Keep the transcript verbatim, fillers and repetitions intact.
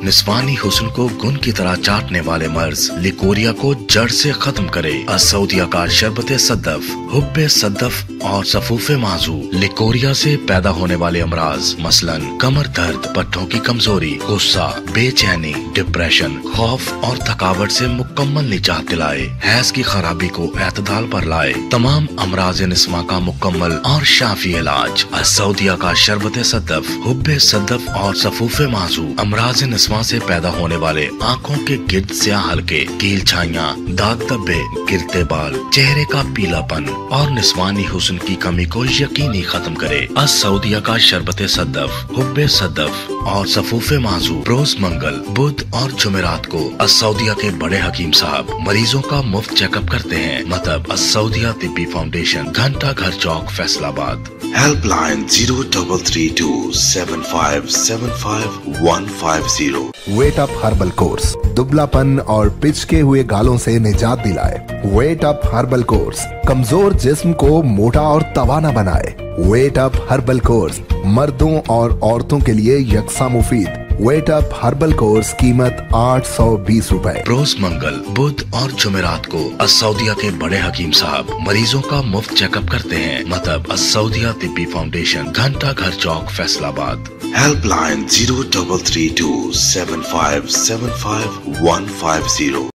निस्वानी हुस्न को गुन की तरह चाटने वाले मर्ज लिकोरिया को जड़ से खत्म करे। असऊदिया का शरबत सद्दफ, हुब्बे सद्दफ और सफूफे माजू लिकोरिया से पैदा होने वाले अमराज मसलन कमर दर्द, पट्टों की कमजोरी, गुस्सा, बेचैनी, डिप्रेशन, खौफ और थकावट से मुकम्मल निजात दिलाए, हैज की खराबी को एतदाल पर लाए। तमाम अमराज निस्वा का मुकम्मल और शाफी इलाज। असऊदिया का शरबत सद्दफ, हुब्बे सद्दफ और सफूफे माजू अमराज निस्वा से पैदा होने वाले आँखों के गिर्द स्याह हल्के, कील छाइयाँ, दाग धब्बे, गिरते बाल, चेहरे का पीलापन और निस्वानी हुस्न की कमी को यकीनी खत्म करे। असऊदिया का शरबत सद्दफ, हुब्बे सद्दफ और सफूफे माजू रोज मंगल, बुध और जुमेरात को असऊदिया के बड़े हकीम साहब मरीजों का मुफ्त चेकअप करते हैं। मतलब असऊदिया तिब्बी foundation, Ghanta Ghar Chowk, Faisalabad. Helpline zero double three two seven five seven five one five zero. Weight up herbal course दुबलापन और पिचके हुए गालों से निजात दिलाए। वेट अप हर्बल कोर्स कमजोर जिस्म को मोटा और तवाना बनाए। वेट अप हर्बल कोर्स मर्दों और औरतों के लिए यकसा मुफीद। वेट अप हर्बल कोर्स कीमत आठ सौ बीस रूपए। रोज मंगल, बुध और जुमेरात को असऊदिया के बड़े हकीम साहब मरीजों का मुफ्त चेकअप करते हैं। मतलब असऊदिया तिब्बी foundation, Ghanta Ghar Chowk, Faisalabad. Helpline zero double three two seven five seven five one five zero.